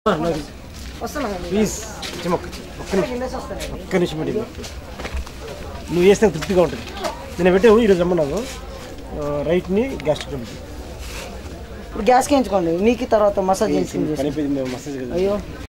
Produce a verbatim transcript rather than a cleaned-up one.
Please ఒక్క నిమిషం పెట్టి నువ్వు వేస్తే తృప్తిగా ఉంటుంది. నేను పెట్టావు ఈరోజు రమ్మన్నావు రైట్ని గ్యాస్ట్రిక్ ఇప్పుడు గ్యాస్ వేయించుకోండి నీకు తర్వాత మసాజ్ చేసి మసాజ్ అయ్యో